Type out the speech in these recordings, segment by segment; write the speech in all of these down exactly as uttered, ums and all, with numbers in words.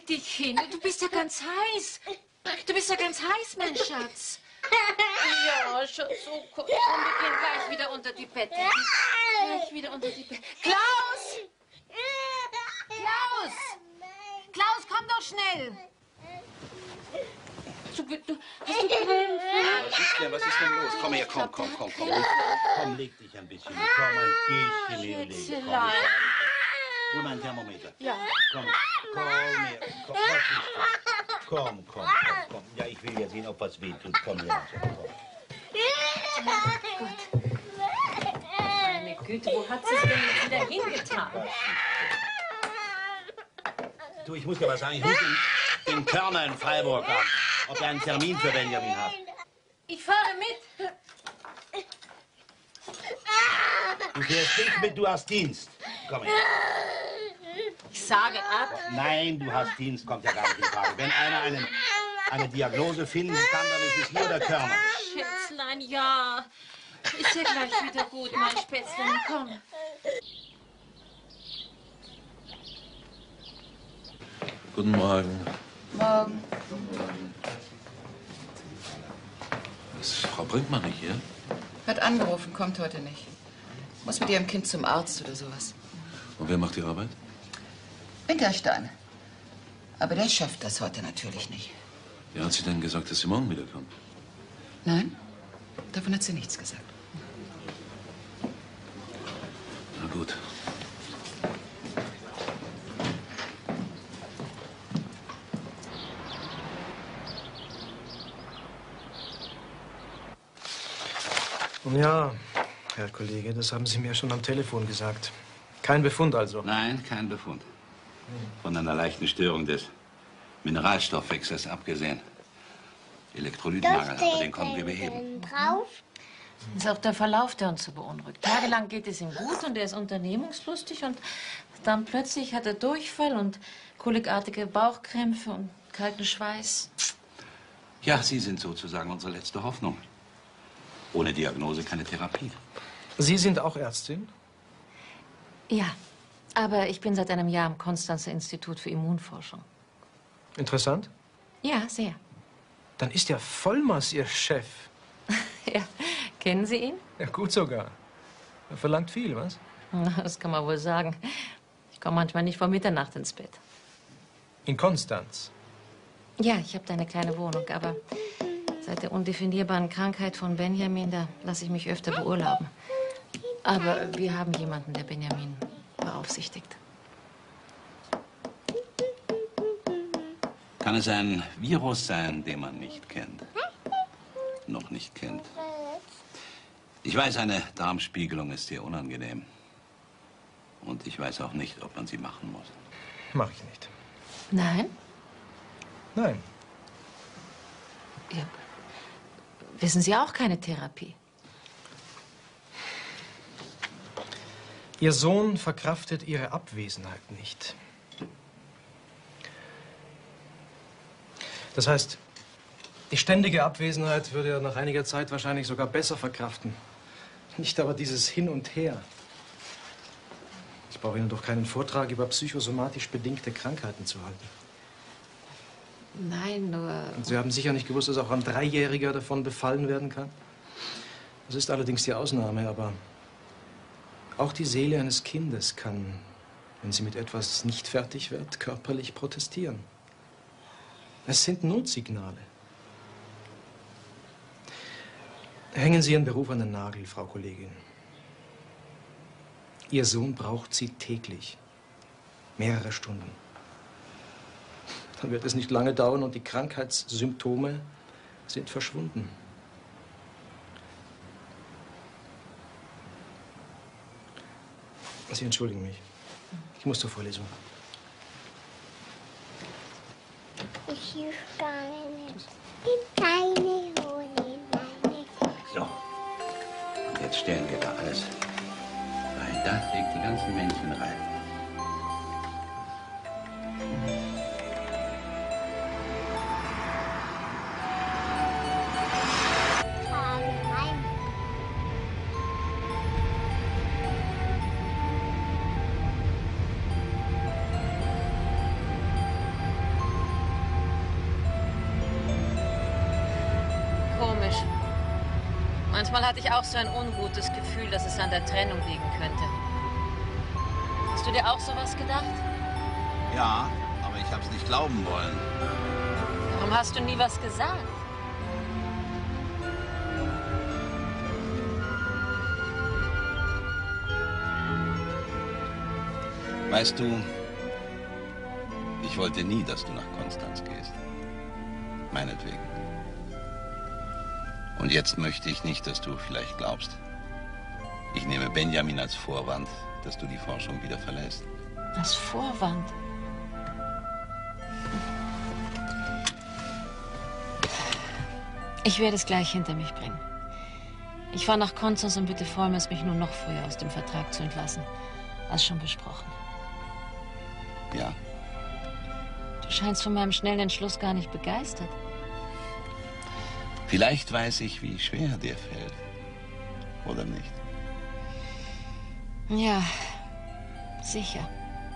dich hin. Du bist ja ganz heiß. Du bist ja ganz heiß, mein Schatz. Ja, Schatz, so komm, wir gehen gleich wieder unter die Bettdecke. Gleich wieder unter die Bettdecke. Klaus! Klaus! Klaus, komm doch schnell! Du, du, hast du Brillen? Was ist denn, was ist denn los? Komm her, komm, komm, komm, komm. Komm, leg dich ein bisschen. Komm, ein bisschen mehr legen. Komm. Hol mal einen Thermometer. Ja. Komm, komm her. Komm, was ist das? Komm, komm, komm, komm. Ja, ich will ja sehen, ob was weh tut. Komm her. Gott. Meine Güte, wo hat sie es denn jetzt wieder hingetan? Du, ich muss dir was sagen. Ich rufe den, den Körner in Freiburg an, ob er einen Termin für Benjamin hat. Ich fahre mit. Du fährst nicht mit, du hast Dienst. Komm her. Ich sage ab. Nein, du hast Dienst, kommt ja gar nicht in Frage. Wenn einer einen, eine Diagnose finden kann, dann ist es hier der Körner. Schätzlein, ja. Ist ja gleich wieder gut, mein Spätzlein. Komm. Guten Morgen. Morgen. Ist Frau Brinkmann nicht hier? Hat angerufen, kommt heute nicht. Muss mit ihrem Kind zum Arzt oder sowas. Und wer macht die Arbeit? Winterstein. Aber der schafft das heute natürlich nicht. Wer hat sie denn gesagt, dass sie morgen wiederkommt? Nein, davon hat sie nichts gesagt. Na gut. Ja, Herr Kollege, das haben Sie mir schon am Telefon gesagt. Kein Befund also? Nein, kein Befund. Von einer leichten Störung des Mineralstoffwechsels abgesehen. Elektrolytmangel, aber den konnten wir beheben. Drauf? Das ist auch der Verlauf, der uns so beunruhigt. Tagelang geht es ihm gut und er ist unternehmungslustig und dann plötzlich hat er Durchfall und kolikartige Bauchkrämpfe und kalten Schweiß. Ja, Sie sind sozusagen unsere letzte Hoffnung. Ohne Diagnose keine Therapie. Sie sind auch Ärztin? Ja, aber ich bin seit einem Jahr am Konstanzer Institut für Immunforschung. Interessant. Ja, sehr. Dann ist ja Vollmers Ihr Chef. Ja, kennen Sie ihn? Ja, gut sogar. Er verlangt viel, was? Na, das kann man wohl sagen. Ich komme manchmal nicht vor Mitternacht ins Bett. In Konstanz? Ja, ich habe da eine kleine Wohnung, aber seit der undefinierbaren Krankheit von Benjamin, da lasse ich mich öfter beurlauben. Aber wir haben jemanden, der Benjamin beaufsichtigt. Kann es ein Virus sein, den man nicht kennt? Noch nicht kennt. Ich weiß, eine Darmspiegelung ist sehr unangenehm. Und ich weiß auch nicht, ob man sie machen muss. Mach ich nicht. Nein? Nein. Ja. Wissen Sie auch keine Therapie? Ihr Sohn verkraftet Ihre Abwesenheit nicht. Das heißt, die ständige Abwesenheit würde er nach einiger Zeit wahrscheinlich sogar besser verkraften. Nicht aber dieses Hin und Her. Ich brauche Ihnen doch keinen Vortrag über psychosomatisch bedingte Krankheiten zu halten. Nein, nur... Und Sie haben sicher nicht gewusst, dass auch ein Dreijähriger davon befallen werden kann? Das ist allerdings die Ausnahme, aber auch die Seele eines Kindes kann, wenn sie mit etwas nicht fertig wird, körperlich protestieren. Es sind Notsignale. Hängen Sie Ihren Beruf an den Nagel, Frau Kollegin. Ihr Sohn braucht Sie täglich. Mehrere Stunden. Dann wird es nicht lange dauern und die Krankheitssymptome sind verschwunden. Sie entschuldigen mich. Ich muss zur Vorlesung. Ich will gar nicht. Keine Honig, meine. So. Und jetzt stellen wir da alles rein. Da legt die ganzen Männchen rein. Manchmal hatte ich auch so ein ungutes Gefühl, dass es an der Trennung liegen könnte. Hast du dir auch sowas gedacht? Ja, aber ich hab's nicht glauben wollen. Warum hast du nie was gesagt? Weißt du, ich wollte nie, dass du nach Konstanz gehst. Meinetwegen. Und jetzt möchte ich nicht, dass du vielleicht glaubst. Ich nehme Benjamin als Vorwand, dass du die Forschung wieder verlässt. Als Vorwand? Ich werde es gleich hinter mich bringen. Ich fahre nach Konstanz und bitte Vollmers, mich nur noch früher aus dem Vertrag zu entlassen, als schon besprochen. Ja. Du scheinst von meinem schnellen Entschluss gar nicht begeistert. Vielleicht weiß ich, wie schwer dir fällt. Oder nicht? Ja, sicher.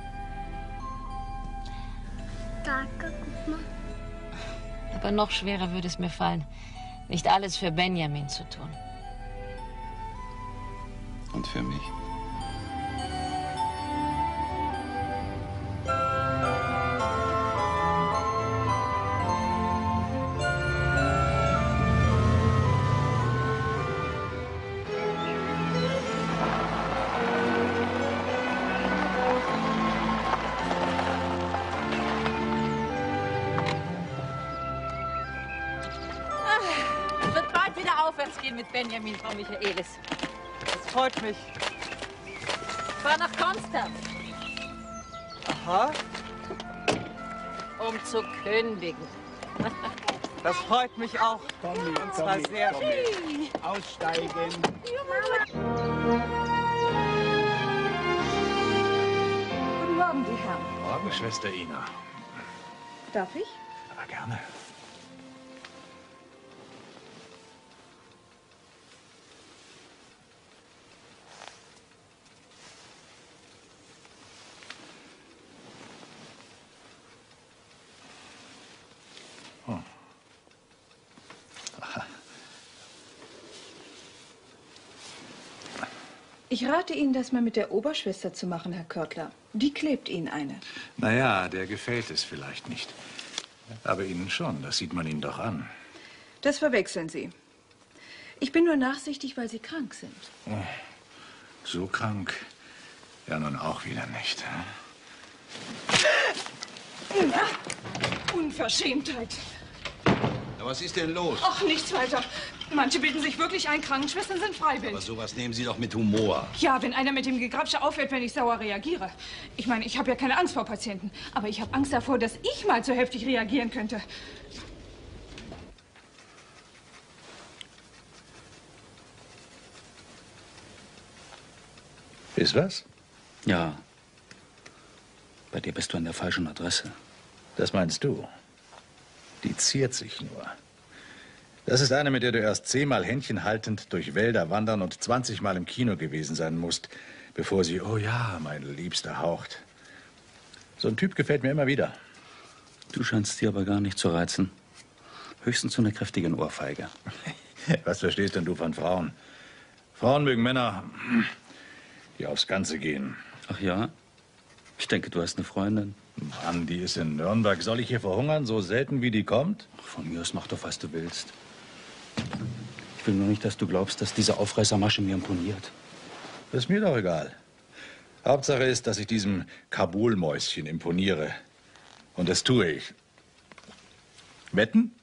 Danke, guck mal. Aber noch schwerer würde es mir fallen, nicht alles für Benjamin zu tun. Und für mich. Wird bald wieder aufwärts gehen mit Benjamin, Frau Michaelis. Das freut mich. Ich fahr nach Konstanz, Aha, um zu kündigen. das freut mich auch. Tommy, Und zwar Tommy, sehr. Tommy. Aussteigen. Guten Morgen, die Herren. Morgen, Schwester Ina. Darf ich? Aber gerne. Ich rate Ihnen, das mal mit der Oberschwester zu machen, Herr Körtler. Die klebt Ihnen eine. Naja, der gefällt es vielleicht nicht. Aber Ihnen schon, das sieht man Ihnen doch an. Das verwechseln Sie. Ich bin nur nachsichtig, weil Sie krank sind. Oh, so krank? Ja, nun auch wieder nicht. Hm? Unverschämtheit. Ja, was ist denn los? Ach, nichts weiter. Manche bilden sich wirklich ein, Krankenschwestern sind freiwillig. Aber sowas nehmen Sie doch mit Humor. Ja, wenn einer mit dem Gegrapsche aufhört, wenn ich sauer reagiere. Ich meine, ich habe ja keine Angst vor Patienten. Aber ich habe Angst davor, dass ich mal zu heftig reagieren könnte. Ist was? Ja. Bei dir bist du an der falschen Adresse. Das meinst du? Die ziert sich nur. Das ist eine, mit der du erst zehnmal Händchen haltend durch Wälder wandern und zwanzigmal im Kino gewesen sein musst, bevor sie, oh ja, meine Liebste, haucht. So ein Typ gefällt mir immer wieder. Du scheinst sie aber gar nicht zu reizen. Höchstens so eine kräftige Ohrfeige. Was verstehst denn du von Frauen? Frauen mögen Männer, die aufs Ganze gehen. Ach ja? Ich denke, du hast eine Freundin. Mann, die ist in Nürnberg. Soll ich hier verhungern, so selten wie die kommt? Ach, von mir aus mach doch, was du willst. Ich will nur nicht, dass du glaubst, dass diese Aufreißermasche mir imponiert. Das ist mir doch egal. Hauptsache ist, dass ich diesem Kabulmäuschen imponiere. Und das tue ich. Wetten?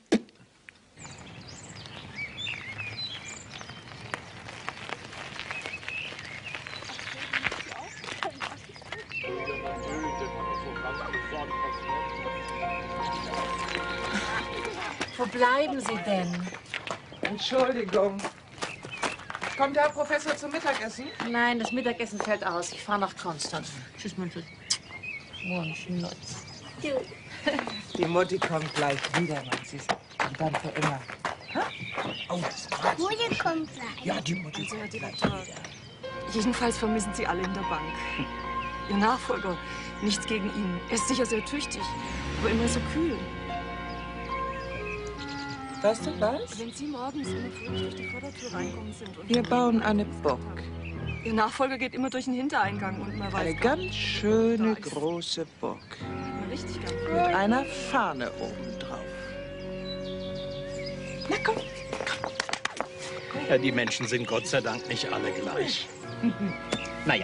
Wo bleiben Sie denn? Entschuldigung. Kommt der Herr Professor zum Mittagessen? Nein, das Mittagessen fällt aus. Ich fahre nach Konstanz. Tschüss, Münzel. Morgen, Schnutz. Die Mutti kommt gleich wieder, mein Süß. Und dann für immer. Ha? Oh, das ist was. Mutti kommt gleich. Ja, die Mutti kommt gleich wieder. Jedenfalls vermissen Sie alle in der Bank. Ihr Nachfolger, nichts gegen ihn. Er ist sicher sehr tüchtig, aber immer so kühl. Weißt du was? Wenn Sie morgens immer fröhlich durch die Vordertür reinkommen sind und... Wir bauen eine Burg. Ihr Nachfolger geht immer durch den Hintereingang und man weiß Eine gar ganz schöne große Burg. nicht. Richtig ganz. Mit einer Fahne oben drauf. Na komm. Ja, die Menschen sind Gott sei Dank nicht alle gleich. Naja.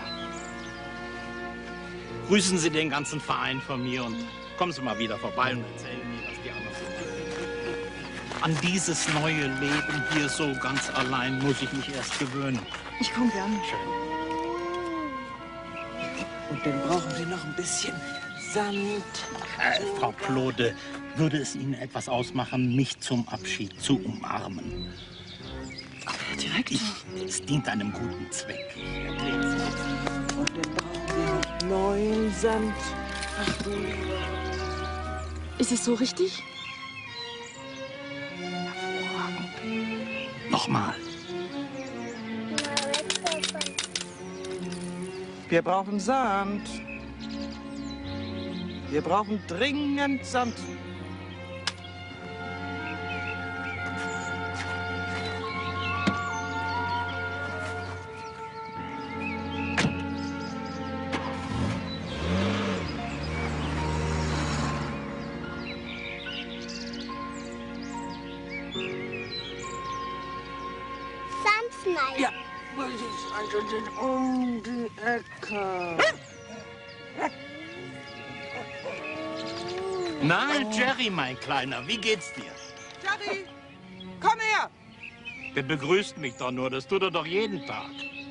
Grüßen Sie den ganzen Verein von mir und kommen Sie mal wieder vorbei und erzählen mir, was die anderen so machen. An dieses neue Leben hier so ganz allein muss ich mich erst gewöhnen. Ich komme gern. Schön. Und dann brauchen wir noch ein bisschen Sand. Äh, Frau Plode, würde es Ihnen etwas ausmachen, mich zum Abschied zu umarmen? Aber direkt. Ich, es dient einem guten Zweck. Erklären Sie. Und dann brauchen wir noch neuen Sand. Ach du lieber. Ist es so richtig? Nochmal. Wir brauchen Sand. Wir brauchen dringend Sand. Sandschneider. Ja, muss ich also den um die Ecke. Na, Jerry, mein Kleiner, wie geht's dir? Jerry, komm her! Der begrüßt mich doch nur, das tut er doch jeden Tag.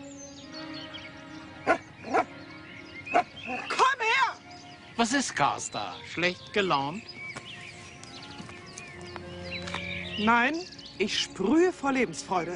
Komm her! Was ist Carsta? Schlecht gelaunt? Nein, ich sprühe vor Lebensfreude.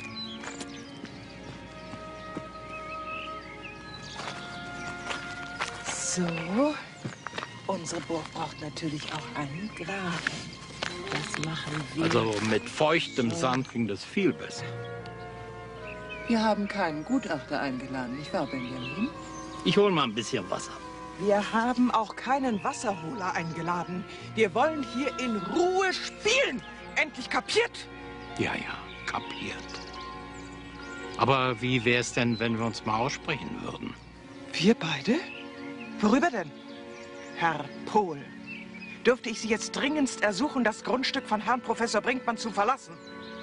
So, unsere Burg braucht natürlich auch einen Graben. Das machen wir. Also mit feuchtem Sand ging das viel besser. Wir haben keinen Gutachter eingeladen, nicht wahr, Benjamin? Ich hol mal ein bisschen Wasser. Wir haben auch keinen Wasserholer eingeladen. Wir wollen hier in Ruhe spielen. Endlich kapiert? Ja, ja, kapiert. Aber wie wär's denn, wenn wir uns mal aussprechen würden? Wir beide? Worüber denn? Herr Pohl, dürfte ich Sie jetzt dringendst ersuchen, das Grundstück von Herrn Professor Brinkmann zu verlassen?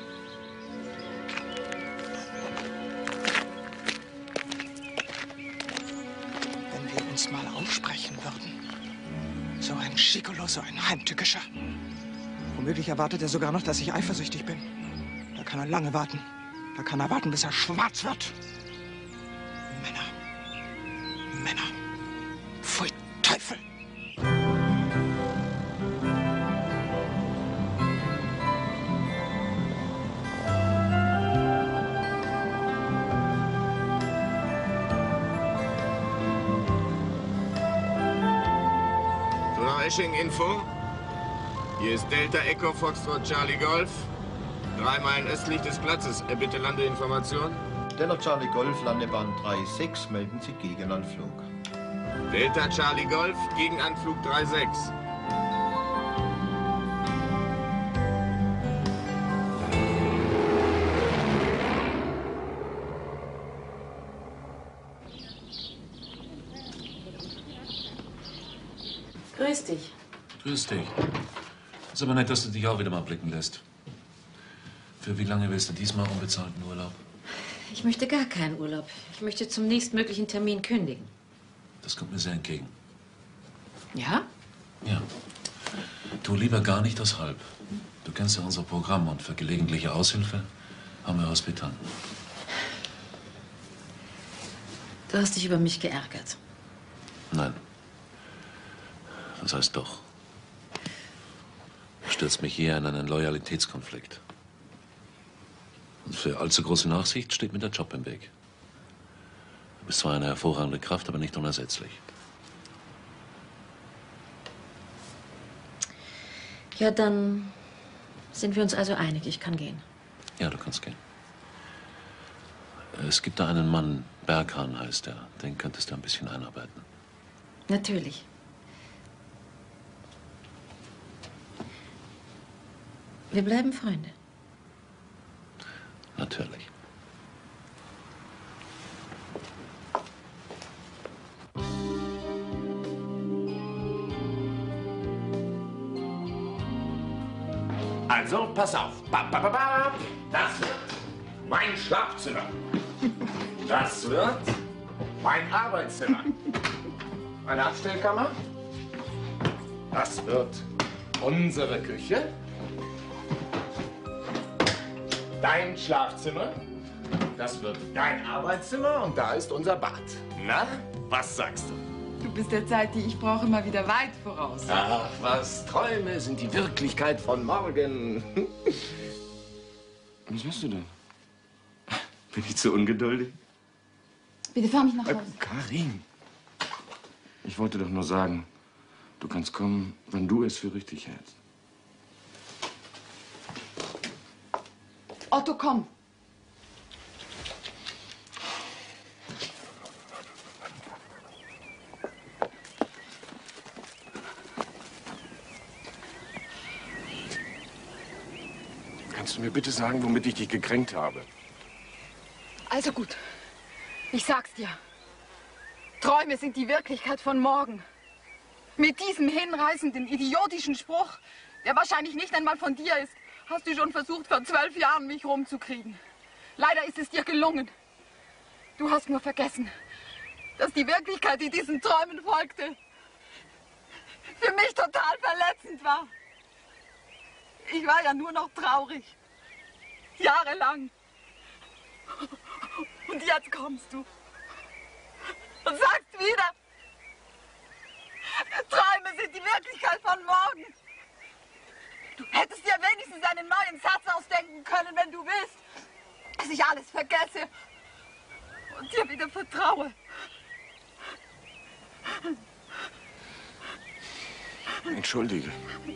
Wenn wir uns mal aussprechen würden. So ein Schikolo, so ein Heimtückischer. Womöglich erwartet er sogar noch, dass ich eifersüchtig bin. Da kann er lange warten. Da kann er warten, bis er schwarz wird. Männer. Männer. Pfui, Teufel. Esching Info. Hier ist Delta Echo Foxtrot Charlie Golf. Drei Meilen östlich des Platzes. Erbitte Landeinformation. Delta Charlie Golf, Landebahn drei sechs. Melden Sie Gegenanflug. Delta Charlie Golf, Gegenanflug drei sechs. Grüß dich. Grüß dich. Ist aber nett, dass du dich auch wieder mal blicken lässt. Für wie lange willst du diesmal unbezahlten Urlaub? Ich möchte gar keinen Urlaub. Ich möchte zum nächstmöglichen Termin kündigen. Das kommt mir sehr entgegen. Ja? Ja. Tu lieber gar nicht das Halb. Du kennst ja unser Programm und für gelegentliche Aushilfe haben wir Hospitanten. Du hast dich über mich geärgert. Nein. Das heißt doch. Du stürzt mich hier in einen Loyalitätskonflikt. Und für allzu große Nachsicht steht mir der Job im Weg. Du bist zwar eine hervorragende Kraft, aber nicht unersetzlich. Ja, dann sind wir uns also einig. Ich kann gehen. Ja, du kannst gehen. Es gibt da einen Mann, Berghahn heißt er. Den könntest du ein bisschen einarbeiten. Natürlich. Wir bleiben Freunde. Natürlich. Also, pass auf. Ba, ba, ba, ba. Das wird mein Schlafzimmer. Das wird mein Arbeitszimmer. Meine Abstellkammer. Das wird unsere Küche. Dein Schlafzimmer. Das wird dein Arbeitszimmer und da ist unser Bad. Na, was sagst du? Du bist der Zeit, die ich brauche, mal wieder weit voraus. Ach, was Träume sind die Wirklichkeit von morgen. Was willst du denn? Bin ich zu ungeduldig? Bitte fahr mich nach Hause. Äh, Karin, ich wollte doch nur sagen, du kannst kommen, wenn du es für richtig hältst. Otto, komm. Kannst du mir bitte sagen, womit ich dich gekränkt habe? Also gut, ich sag's dir. Träume sind die Wirklichkeit von morgen. Mit diesem hinreißenden, idiotischen Spruch, der wahrscheinlich nicht einmal von dir ist, hast du schon versucht, vor zwölf Jahren mich rumzukriegen. Leider ist es dir gelungen. Du hast nur vergessen, dass die Wirklichkeit, die diesen Träumen folgte, für mich total verletzend war. Ich war ja nur noch traurig. Jahrelang. Und jetzt kommst du und sagst wieder, Träume sind die Wirklichkeit von morgen. Du hättest dir wenigstens einen neuen Satz ausdenken können, wenn du willst, dass ich alles vergesse und dir wieder vertraue. Entschuldige.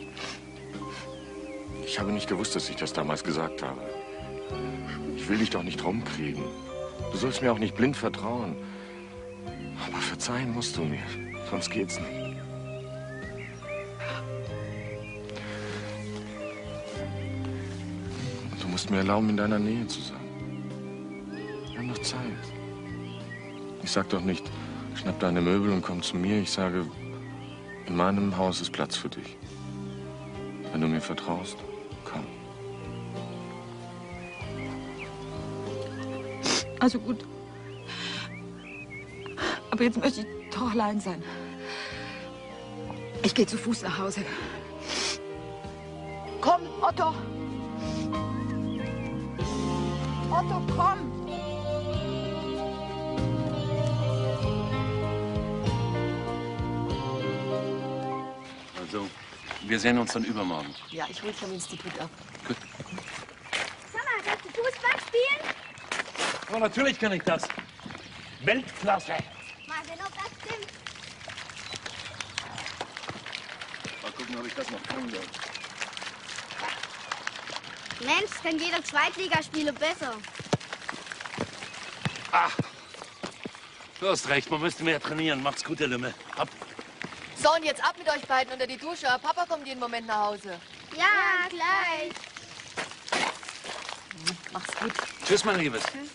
Ich habe nicht gewusst, dass ich das damals gesagt habe. Ich will dich doch nicht rumkriegen. Du sollst mir auch nicht blind vertrauen. Aber verzeihen musst du mir, sonst geht's nicht. Du musst mir erlauben, in deiner Nähe zu sein. Wir haben noch Zeit. Ich sag doch nicht, schnapp deine Möbel und komm zu mir. Ich sage, in meinem Haus ist Platz für dich. Wenn du mir vertraust, komm. Also gut. Aber jetzt möchte ich doch allein sein. Ich gehe zu Fuß nach Hause. Komm, Otto! Otto, komm! Also, wir sehen uns dann übermorgen. Ja, ich hol dich am Institut ab. Gut. Sag mal, kannst du Fußball spielen? Oh, natürlich kann ich das. Weltklasse. Mal sehen, ob das stimmt. Mal gucken, ob ich das noch kann. Mensch, kann jeder Zweitligaspiele besser. Ach, du hast recht, man müsste mehr trainieren. Macht's gut, ihr Lümmel. Ab. So, und jetzt ab mit euch beiden unter die Dusche. Papa kommt jeden Moment nach Hause. Ja, ja gleich. Mach's gut. Tschüss, mein Liebes. Tschüss.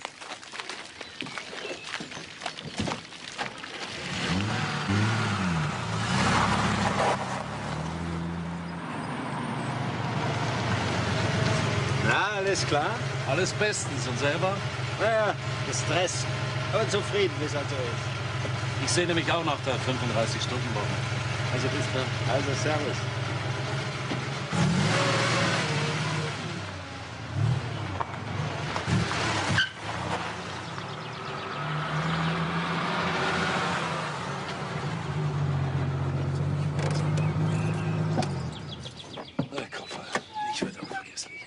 Na, alles klar? Alles bestens. Und selber? Naja, gestresst. Aber zufrieden, wie es halt so ist. Ich sehne mich auch nach der fünfunddreißig-Stunden-Woche. Also bis dann. Also servus. Der Koffer. Ich werde unvergesslich.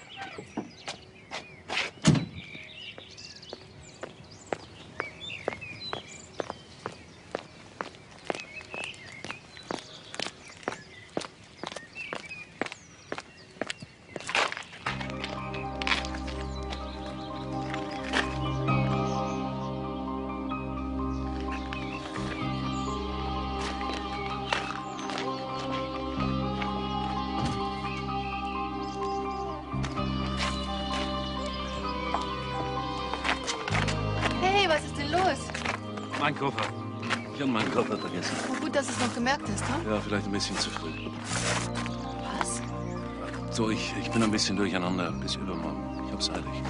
Mein Koffer. Ich habe meinen Koffer vergessen. Oh, gut, dass du es noch gemerkt hast, hm? Ja, vielleicht ein bisschen zu früh. Was? So, ich, ich bin ein bisschen durcheinander. Bis übermorgen. Ich hab's eilig.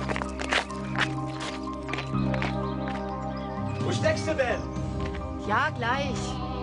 Wo steckst du denn? Ja, gleich.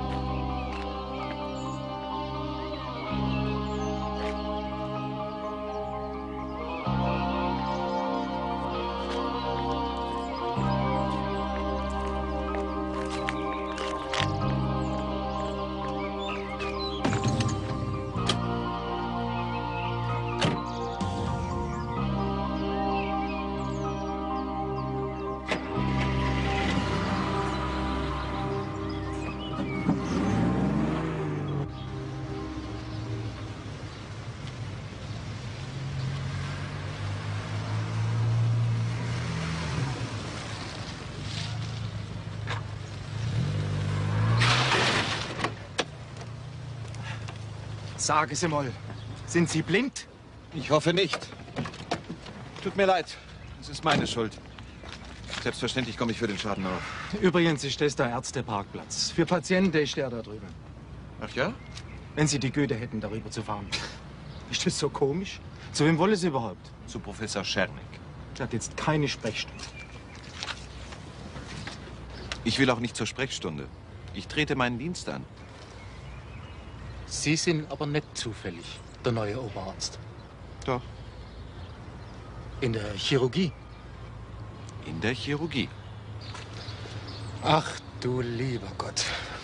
Sage Sie mal, sind Sie blind? Ich hoffe nicht. Tut mir leid. Es ist meine Schuld. Selbstverständlich komme ich für den Schaden auf. Übrigens ist das der Ärzteparkplatz. Für Patienten ist der da drüben. Ach ja? Wenn Sie die Güte hätten, darüber zu fahren. Ist das so komisch? Zu wem wollen Sie überhaupt? Zu Professor Schernik. Der hat jetzt keine Sprechstunde. Ich will auch nicht zur Sprechstunde. Ich trete meinen Dienst an. Sie sind aber nicht zufällig der neue Oberarzt. Doch. In der Chirurgie? In der Chirurgie. Ach du lieber Gott.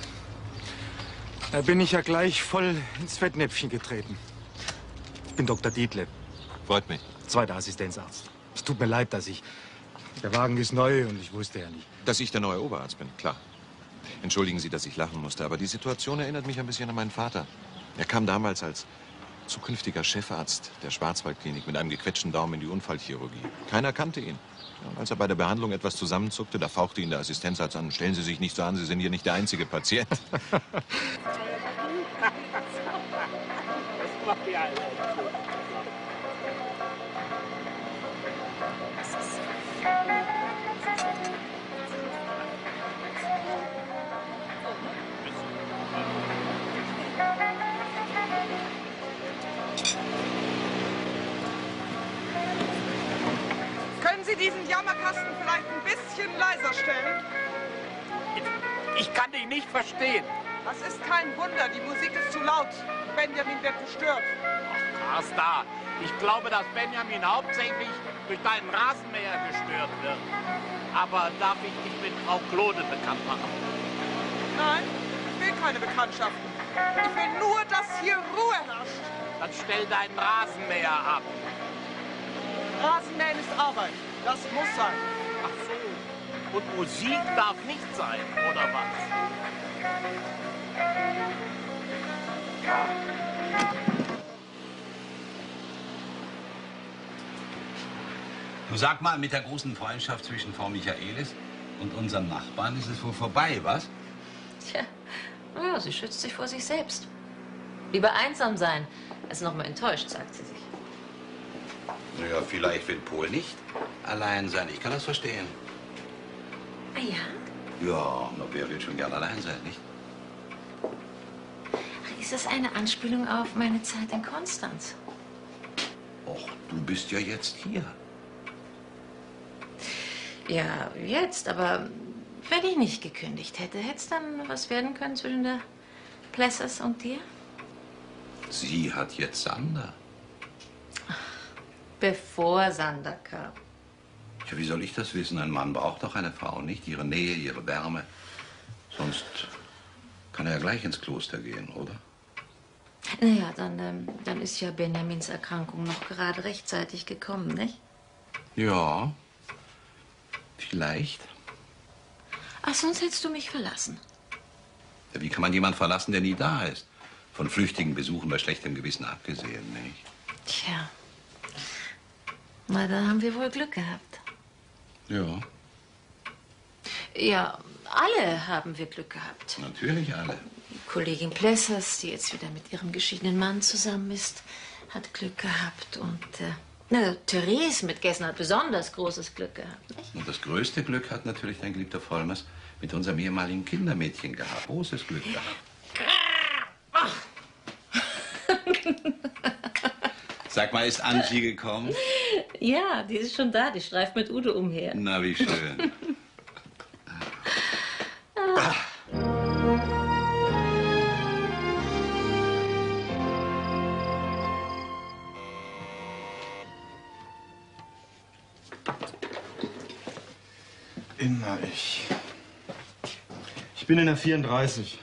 Da bin ich ja gleich voll ins Fettnäpfchen getreten. Ich bin Doktor Dietle. Freut mich. Zweiter Assistenzarzt. Es tut mir leid, dass ich... Der Wagen ist neu und ich wusste ja nicht. Dass ich der neue Oberarzt bin, klar. Entschuldigen Sie, dass ich lachen musste, aber die Situation erinnert mich ein bisschen an meinen Vater. Er kam damals als zukünftiger Chefarzt der Schwarzwaldklinik mit einem gequetschten Daumen in die Unfallchirurgie. Keiner kannte ihn. Ja, als er bei der Behandlung etwas zusammenzuckte, da fauchte ihn der Assistenzarzt an. Stellen Sie sich nicht so an, Sie sind hier nicht der einzige Patient. Das macht die alle. Können Sie diesen Jammerkasten vielleicht ein bisschen leiser stellen? Ich kann dich nicht verstehen. Das ist kein Wunder, die Musik ist zu laut. Benjamin wird gestört. Ach, Asta, ich glaube, dass Benjamin hauptsächlich durch deinen Rasenmäher gestört wird. Aber darf ich dich mit Frau Klode bekannt machen? Nein, ich will keine Bekanntschaften. Ich will nur, dass hier Ruhe herrscht. Dann stell deinen Rasenmäher ab. Rasenmähen ist Arbeit. Das muss sein. Ach so. Und Musik darf nicht sein, oder was? Du sag mal, mit der großen Freundschaft zwischen Frau Michaelis und unserem Nachbarn ist es wohl vorbei, was? Tja, naja, sie schützt sich vor sich selbst. Lieber einsam sein, als noch mal enttäuscht, sagt sie sich. Naja, vielleicht will Pol nicht allein sein. Ich kann das verstehen. Ah ja? Ja, na, wer will schon gern allein sein, nicht? Ach, ist das eine Anspielung auf meine Zeit in Konstanz? Och, du bist ja jetzt hier. Ja, jetzt, aber wenn ich nicht gekündigt hätte, hätte es dann was werden können zwischen der Plessers und dir? Sie hat jetzt Sander. Bevor Sander kam. Ja, wie soll ich das wissen? Ein Mann braucht doch eine Frau, nicht? Ihre Nähe, ihre Wärme. Sonst kann er ja gleich ins Kloster gehen, oder? Naja, dann, ähm, dann ist ja Benjamins Erkrankung noch gerade rechtzeitig gekommen, nicht? Ja, vielleicht. Ach, sonst hättest du mich verlassen. Ja, wie kann man jemanden verlassen, der nie da ist? Von flüchtigen Besuchen bei schlechtem Gewissen abgesehen, nicht? Tja. Na, da haben wir wohl Glück gehabt. Ja, Ja, alle haben wir Glück gehabt. natürlich alle. Kollegin Plessers, die jetzt wieder mit ihrem geschiedenen Mann zusammen ist, hat Glück gehabt. Und äh, na, Therese mit Gessen hat besonders großes Glück gehabt, nicht? Und das größte Glück hat natürlich dein geliebter Vollmers, mit unserem ehemaligen Kindermädchen gehabt. Großes Glück gehabt. Sag mal, ist Angie gekommen? Ja, die ist schon da. Die streift mit Udo umher. Na, wie schön. Ah. Immer ich. Ich bin in der vierunddreißig.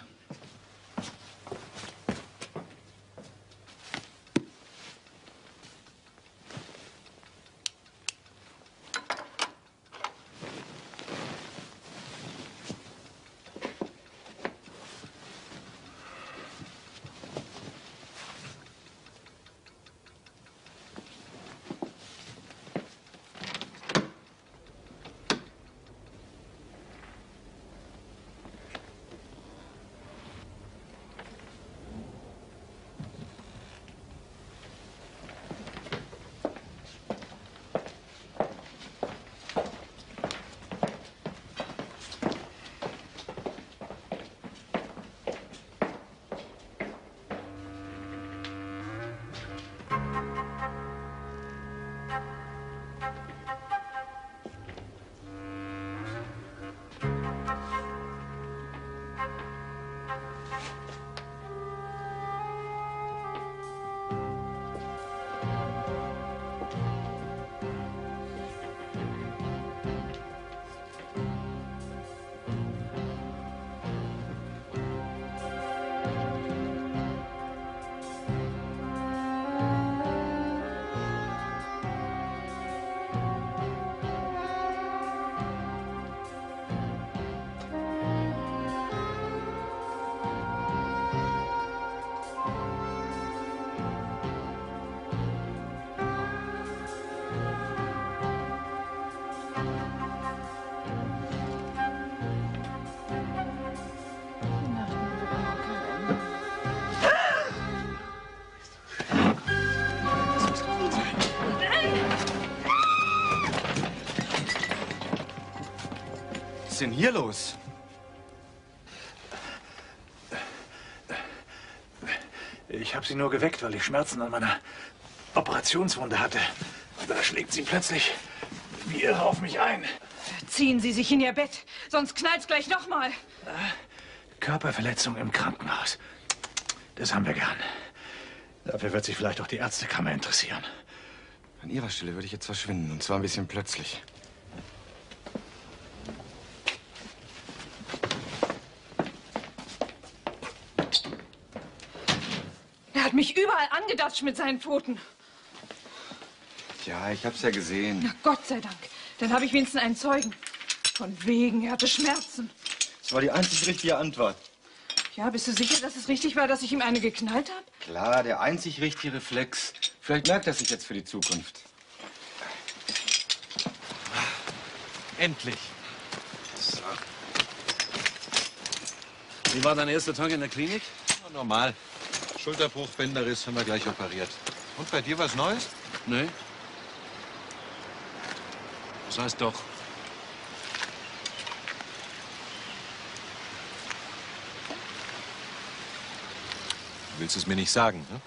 Was ist denn hier los? Ich habe sie nur geweckt, weil ich Schmerzen an meiner Operationswunde hatte. Und da schlägt sie plötzlich wie irre auf mich ein. Ziehen Sie sich in Ihr Bett, sonst knallt's gleich noch mal. Körperverletzung im Krankenhaus. Das haben wir gern. Dafür wird sich vielleicht auch die Ärztekammer interessieren. An Ihrer Stelle würde ich jetzt verschwinden, und zwar ein bisschen plötzlich. Er hat mich überall angedatscht mit seinen Pfoten. Ja, ich hab's ja gesehen. Na, Gott sei Dank. Dann habe ich wenigstens einen Zeugen. Von wegen, er hatte Schmerzen. Das war die einzig richtige Antwort. Ja, bist du sicher, dass es richtig war, dass ich ihm eine geknallt habe? Klar, der einzig richtige Reflex. Vielleicht merkt er sich jetzt für die Zukunft. Endlich. So. Wie war dein erster Tag in der Klinik? Na, normal. Schulterbruch, Bänderriss, haben wir gleich operiert. Und bei dir was Neues? Nee. Das heißt doch. Du willst es mir nicht sagen, ne?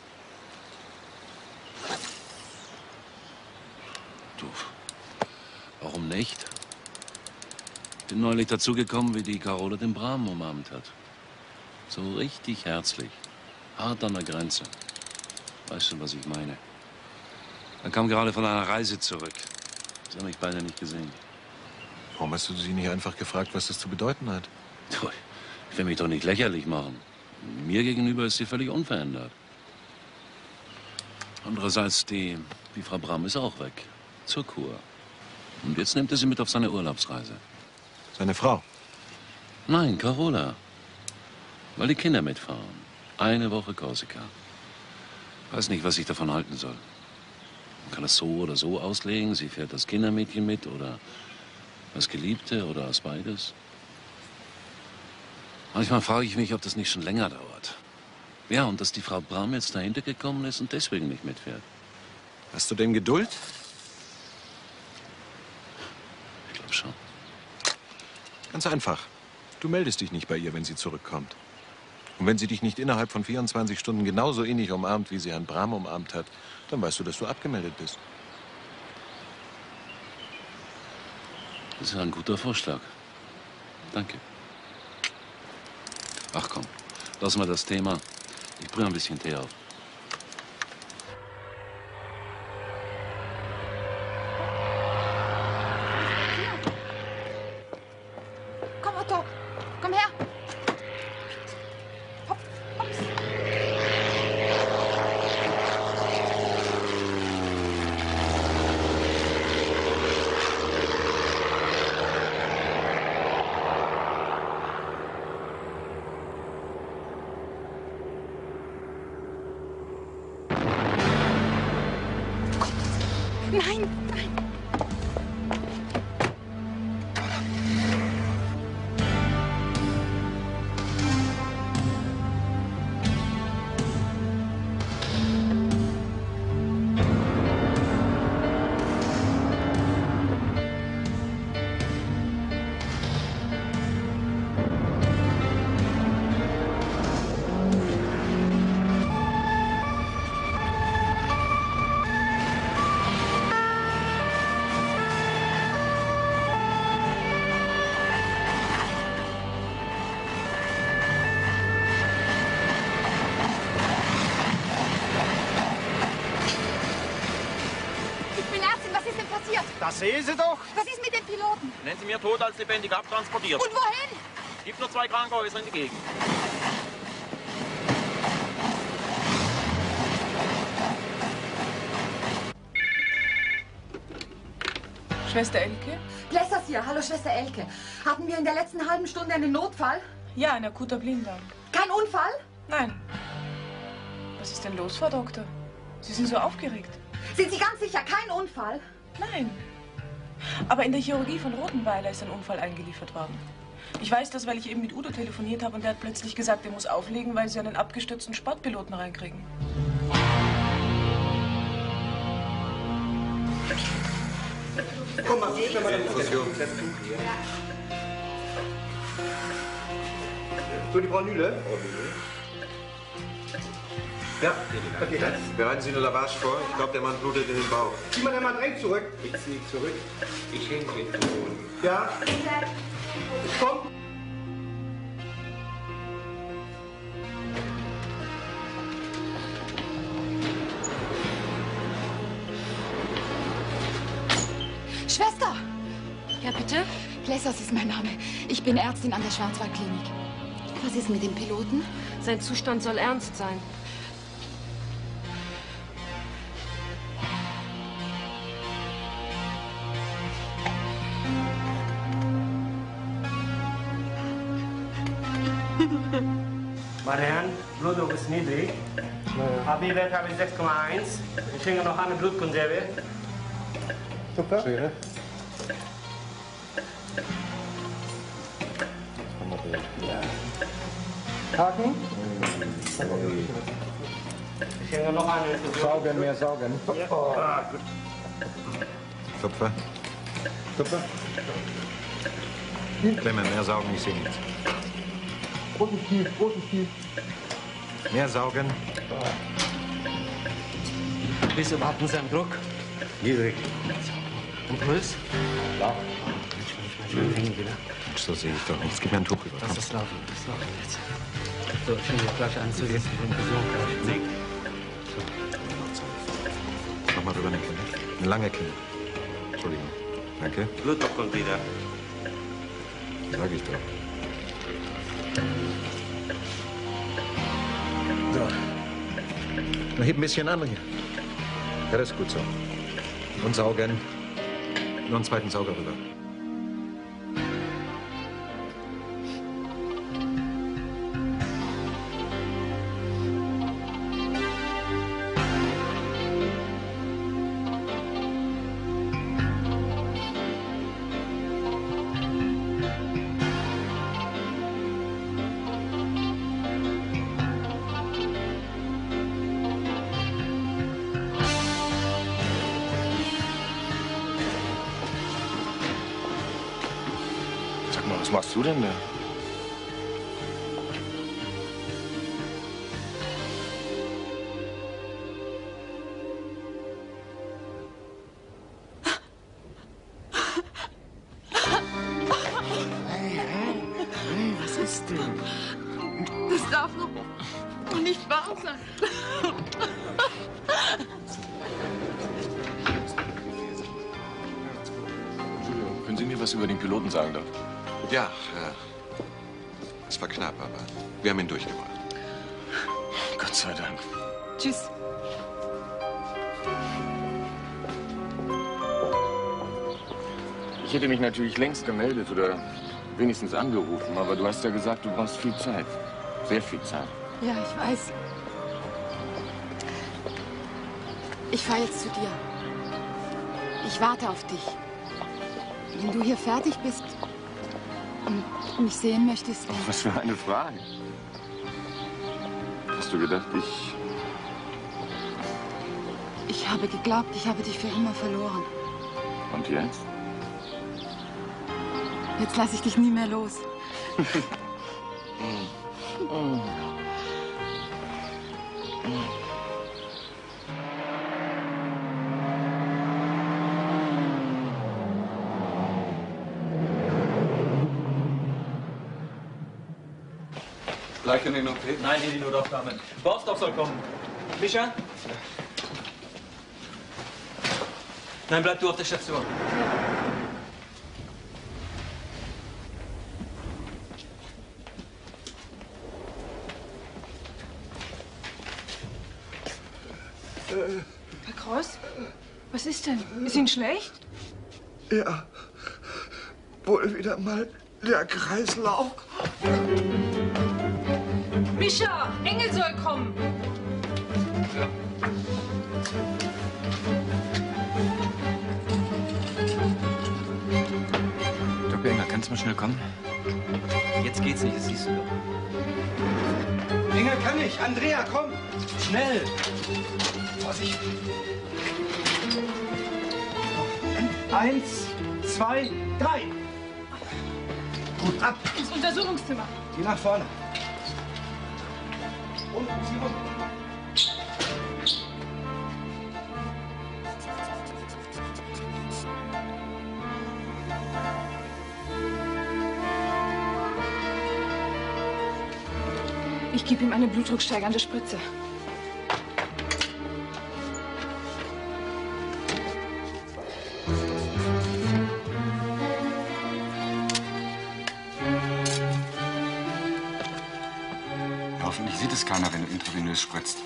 Du, warum nicht? Bin neulich dazugekommen, wie die Carola den Bram umarmt hat. So richtig herzlich. Hart an der Grenze. Weißt du, was ich meine? Er kam gerade von einer Reise zurück. Das habe ich beide nicht gesehen. Warum hast du sie nicht einfach gefragt, was das zu bedeuten hat? Du, ich will mich doch nicht lächerlich machen. Mir gegenüber ist sie völlig unverändert. Andererseits, die, die Frau Bram ist auch weg. Zur Kur. Und jetzt nimmt er sie mit auf seine Urlaubsreise. Seine Frau? Nein, Carola. Weil die Kinder mitfahren. Eine Woche Korsika. Weiß nicht, was ich davon halten soll. Man kann es so oder so auslegen. Sie fährt das Kindermädchen mit oder das Geliebte oder das beides. Manchmal frage ich mich, ob das nicht schon länger dauert. Ja, und dass die Frau Bram jetzt dahinter gekommen ist und deswegen nicht mitfährt. Hast du denn Geduld? Ich glaube schon. Ganz einfach. Du meldest dich nicht bei ihr, wenn sie zurückkommt. Und wenn sie dich nicht innerhalb von vierundzwanzig Stunden genauso innig umarmt, wie sie Herrn Brahm umarmt hat, dann weißt du, dass du abgemeldet bist. Das ist ein guter Vorschlag. Danke. Ach komm, lass mal das Thema. Ich brühe ein bisschen Tee auf. Komm, Otto, komm her. Hopp, hops. Nein, nein. Das sehen Sie doch. Was ist mit den Piloten? Nennen Sie mir tot als lebendig abtransportiert. Und wohin? Es gibt nur zwei Krankenhäuser in der Gegend. Schwester Elke? Plessers hier. Hallo, Schwester Elke. Hatten wir in der letzten halben Stunde einen Notfall? Ja, ein akuter Blinddarm. Kein Unfall? Nein. Was ist denn los, Frau Doktor? Sie sind so aufgeregt. Sind Sie ganz sicher, kein Unfall? Nein. Aber in der Chirurgie von Rothenweiler ist ein Unfall eingeliefert worden. Ich weiß das, weil ich eben mit Udo telefoniert habe und der hat plötzlich gesagt, er muss auflegen, weil sie einen abgestürzten Sportpiloten reinkriegen. Komm mal, gib mir mal den Infusion. So, die Frau Nühle? Ja, okay. Bereiten Sie eine Lavage vor. Ich glaube, der Mann blutet in den Bauch. Zieh mal den Mann direkt zurück. Ich ziehe zurück. Ich hänge den Boden. Ja. Komm. Schwester! Ja, bitte? Plessers ist mein Name. Ich bin Ärztin an der Schwarzwaldklinik. Was ist mit dem Piloten? Sein Zustand soll ernst sein. Meine Herren, Blutdruck ist niedrig. A B-Wert habe ich sechs Komma eins. Ich hänge noch eine Blutkonserve. Super. Schön. Haken. Ich hänge noch eine Infusion. Saugen, mehr saugen. Oh. Ah, gut. Tupfer. Tupfer. Klemme, mehr saugen, ich sehe nichts. Positiv, positiv. Mehr saugen. Wie ist überhaupt unser Druck? Niedrig. Und Puls? Lauf. Manchmal hängen wieder. So sehe ich doch nichts. Gib mir ein Tuch rüber. Lass das laufen. Das laufen jetzt. So, ich fange jetzt gleich an zu lesen. Die Infusion gleich. Mach mal rüber eine Klinge. Eine lange Klinge. Entschuldigung. Danke. Blutdruck kommt wieder. Sag ich doch. So. Na, heb ein bisschen an hier. Ja, das ist gut so. Und saugen. Nur einen zweiten Sauger rüber. Was machst du denn da? nicht wahr sein. Entschuldigung, können Sie mir was über den Piloten sagen dort? Ja, ja. Es war knapp, aber wir haben ihn durchgebracht. Gott sei Dank. Tschüss. Ich hätte mich natürlich längst gemeldet oder wenigstens angerufen, aber du hast ja gesagt, du brauchst viel Zeit. Sehr viel Zeit. Ja, ich weiß. Ich fahre jetzt zu dir. Ich warte auf dich. Wenn du hier fertig bist und mich sehen möchtest, dann... Was für eine Frage. Hast du gedacht, ich... Ich habe geglaubt, ich habe dich für immer verloren. Und jetzt? Jetzt lasse ich dich nie mehr los. Gleich in den O P? Nein, in die Notaufnahme. Borsdorf soll kommen. Mischa? Nein, bleib du auf der Station. Herr Kross? Was ist denn? Ist Ihnen schlecht? Ja, wohl wieder mal der Kreislauf. Mischa, Engel soll kommen. Doktor Engel, kannst du mal schnell kommen? Jetzt geht's nicht, das siehst du doch. Engel kann nicht. Andrea, komm. Schnell. Vorsicht. Eins, zwei, drei. Gut, ab. Ins Untersuchungszimmer. Die nach vorne. Und sie runter. Ich gebe ihm eine blutdrucksteigernde Spritze. Hoffentlich sieht es keiner, wenn du intravenös spritzt.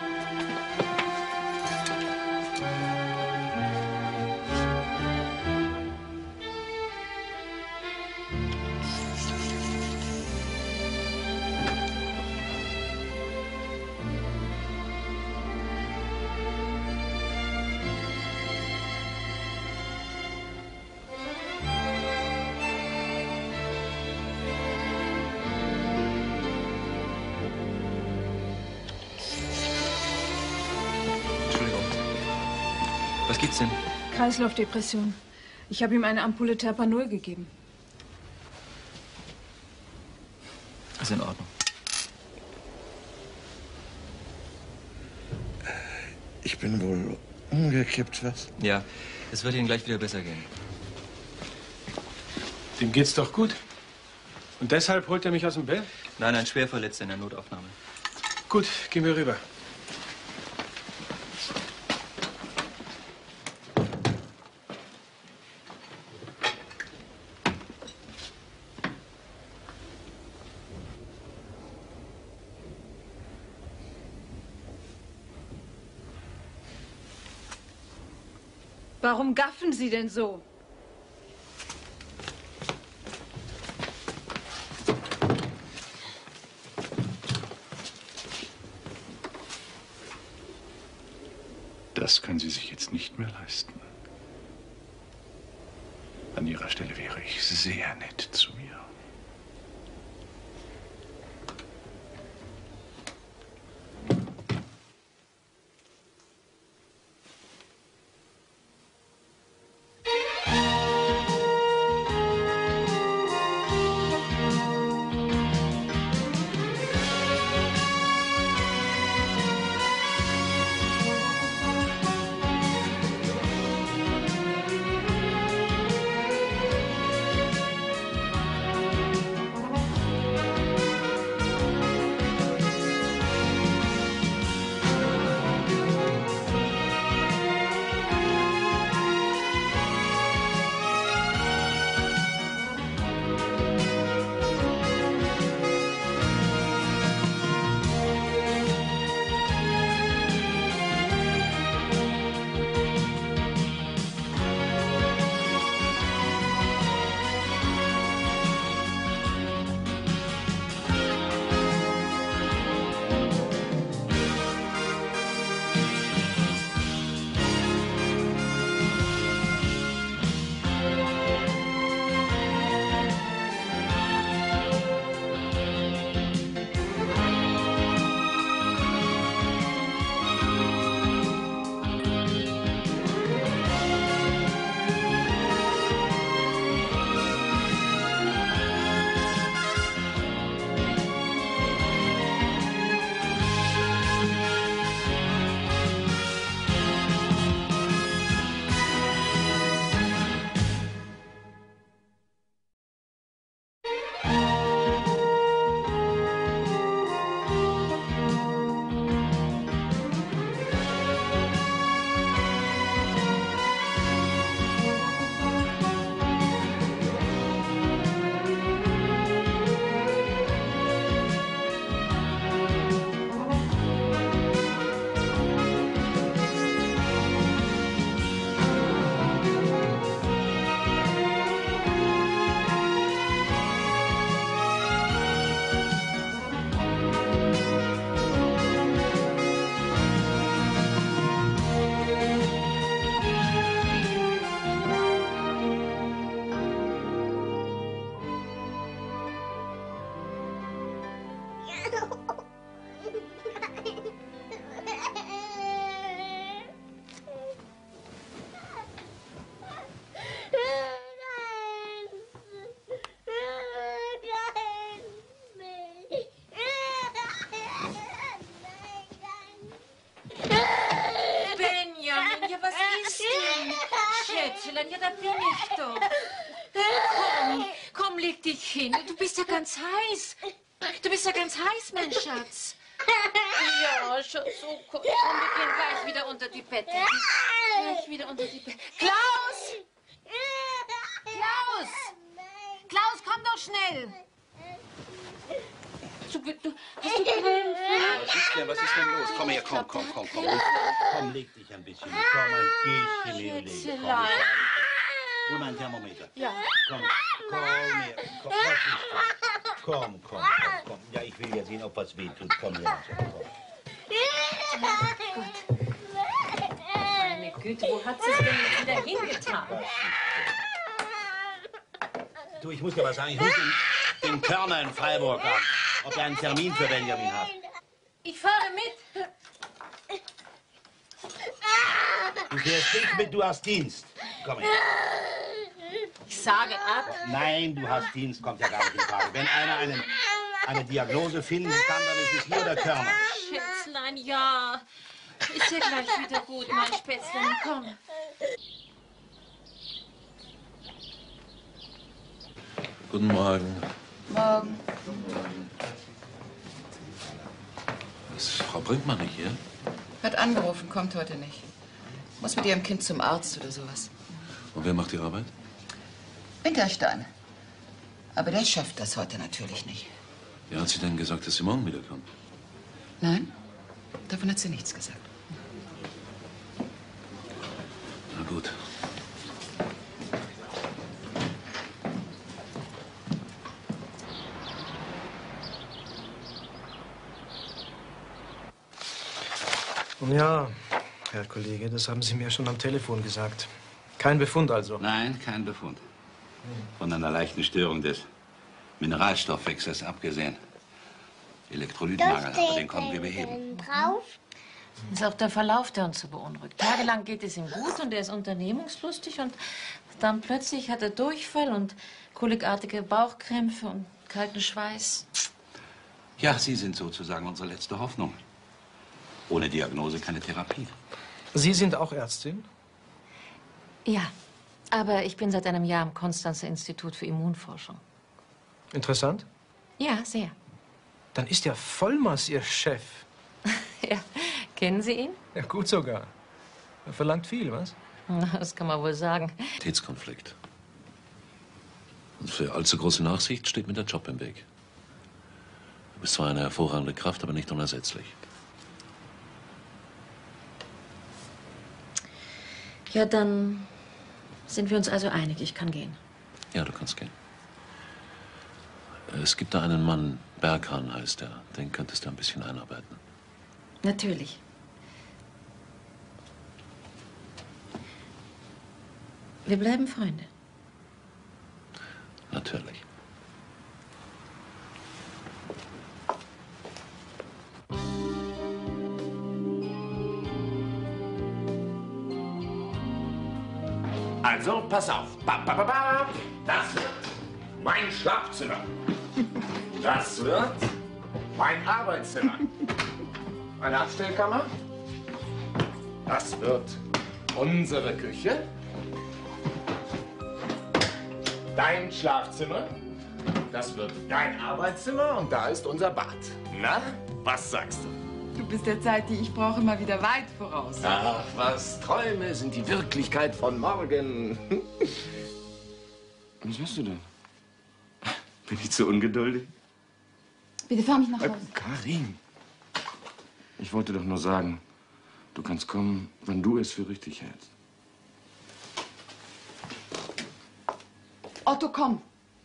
Was gibt's denn? Kreislaufdepression. Ich habe ihm eine Ampulle Terpanol gegeben. Ist in Ordnung. Ich bin wohl umgekippt, was? Ja, es wird Ihnen gleich wieder besser gehen. Dem geht's doch gut. Und deshalb holt er mich aus dem Bett? Nein, ein Schwerverletzter in der Notaufnahme. Gut, gehen wir rüber. Warum gaffen Sie denn so? Das können Sie sich jetzt nicht mehr leisten. An Ihrer Stelle wäre ich sehr nett zu mir. Schätzelein, ja, da bin ich doch. Komm, komm, leg dich hin. Du bist ja ganz heiß. Du bist ja ganz heiß, mein Schatz. Ja, schon so. Komm, wir gehen gleich wieder unter die Bette. Gleich wieder unter die Bette. Klaus! Klaus! Klaus, komm doch schnell! Du, du, hast du keinen Was ist denn, was ist denn los? Komm her, komm, komm, komm, komm. Komm, leg dich ein bisschen. Komm, ein bisschen hinlegen. Komm, hol mal ein Thermometer. Ja. Komm, komm her. Komm, was ist das? Komm, komm, komm, komm. Ja, ich will ja sehen, ob was weh tut. Komm her. Gott. Meine Güte, wo hat sie es denn jetzt wieder hingetan? Du, ich muss dir was sagen. Ich rufe den, den Körner in Freiburg an, ob er einen Termin für Benjamin hat. Ich fahre mit. Du fährst nicht mit, du hast Dienst. Komm her. Ich sage ab. Nein, du hast Dienst, kommt ja gar nicht in Frage. Wenn einer einen, eine Diagnose finden kann, dann ist es nur der Körner. Schätzlein, ja. Ist ja gleich wieder gut, mein Spätzlein. Komm. Guten Morgen. Morgen. Ist Frau Brinkmann nicht hier? Hat angerufen, kommt heute nicht. Muss mit ihrem Kind zum Arzt oder sowas. Und wer macht die Arbeit? Winterstein. Aber der schafft das heute natürlich nicht. Wer hat sie denn gesagt, dass sie morgen wiederkommt? Nein, davon hat sie nichts gesagt. Na gut. Ja, Herr Kollege, das haben Sie mir schon am Telefon gesagt. Kein Befund also? Nein, kein Befund. Von einer leichten Störung des Mineralstoffwechsels abgesehen. Elektrolytmangel, aber den konnten wir beheben. Drauf? Das ist auch der Verlauf, der uns so beunruhigt. Tagelang geht es ihm gut und er ist unternehmungslustig und dann plötzlich hat er Durchfall und kolikartige Bauchkrämpfe und kalten Schweiß. Ja, Sie sind sozusagen unsere letzte Hoffnung. Ohne Diagnose keine Therapie. Sie sind auch Ärztin? Ja, aber ich bin seit einem Jahr am Konstanzer Institut für Immunforschung. Interessant. Ja, sehr. Dann ist ja Vollmaß Ihr Chef. Ja, kennen Sie ihn? Ja, gut sogar. Er verlangt viel, was? Na, das kann man wohl sagen. Identitätskonflikt. Und für allzu große Nachsicht steht mir der Job im Weg. Du bist zwar eine hervorragende Kraft, aber nicht unersetzlich. Ja, dann sind wir uns also einig. Ich kann gehen. Ja, du kannst gehen. Es gibt da einen Mann, Berghahn heißt er. Den könntest du ein bisschen einarbeiten. Natürlich. Wir bleiben Freunde. Natürlich. Also, pass auf. Ba, ba, ba, ba. Das wird mein Schlafzimmer. Das wird mein Arbeitszimmer. Eine Abstellkammer. Das wird unsere Küche. Dein Schlafzimmer. Das wird dein Arbeitszimmer. Und da ist unser Bad. Na, was sagst du? Du bist der Zeit, die ich brauche, mal wieder weit voraus. Ach, was Träume sind die Wirklichkeit von morgen. Was hast du denn? Bin ich zu ungeduldig? Bitte fahr mich nach Äh, Hause. Karin, ich wollte doch nur sagen, du kannst kommen, wenn du es für richtig hältst. Otto, komm.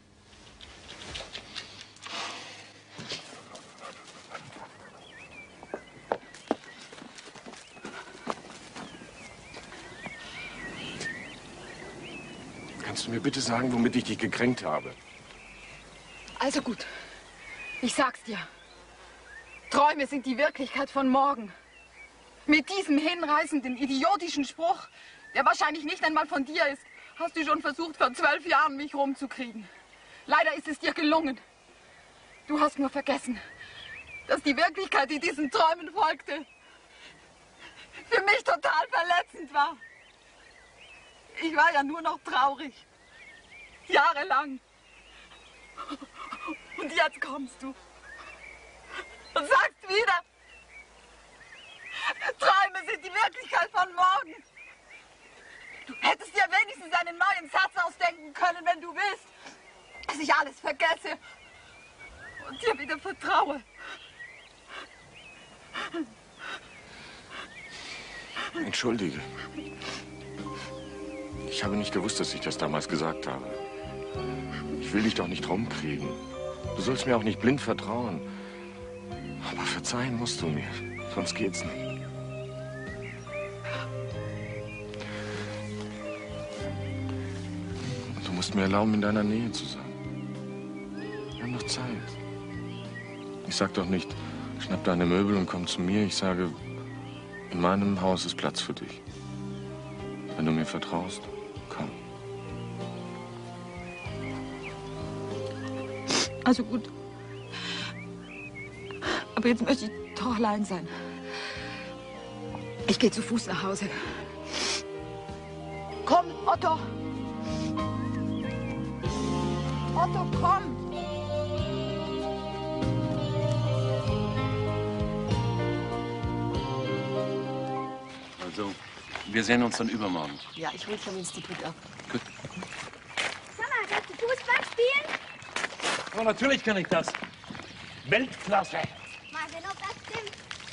Kannst du mir bitte sagen, womit ich dich gekränkt habe? Also gut. Ich sag's dir. Träume sind die Wirklichkeit von morgen. Mit diesem hinreißenden, idiotischen Spruch, der wahrscheinlich nicht einmal von dir ist, hast du schon versucht, vor zwölf Jahren mich rumzukriegen. Leider ist es dir gelungen. Du hast nur vergessen, dass die Wirklichkeit, die diesen Träumen folgte, für mich total verletzend war. Ich war ja nur noch traurig. Jahrelang. Und jetzt kommst du. Und sagst wieder, Träume sind die Wirklichkeit von morgen. Du hättest dir wenigstens einen neuen Satz ausdenken können, wenn du willst, dass ich alles vergesse und dir wieder vertraue. Entschuldige. Ich habe nicht gewusst, dass ich das damals gesagt habe. Ich will dich doch nicht rumkriegen. Du sollst mir auch nicht blind vertrauen. Aber verzeihen musst du mir, sonst geht's nicht. Du musst mir erlauben, in deiner Nähe zu sein. Wir haben noch Zeit. Ich sag doch nicht, schnapp deine Möbel und komm zu mir. Ich sage, in meinem Haus ist Platz für dich. Wenn du mir vertraust, komm. Also gut. Aber jetzt möchte ich doch allein sein. Ich gehe zu Fuß nach Hause. Komm, Otto! Otto, komm! Also, wir sehen uns dann übermorgen. Ja, ich hol vom Institut ab. Gut. Sag mal, kannst du Fußball spielen? Oh, natürlich kann ich das. Weltklasse. Mal sehen, ob das stimmt.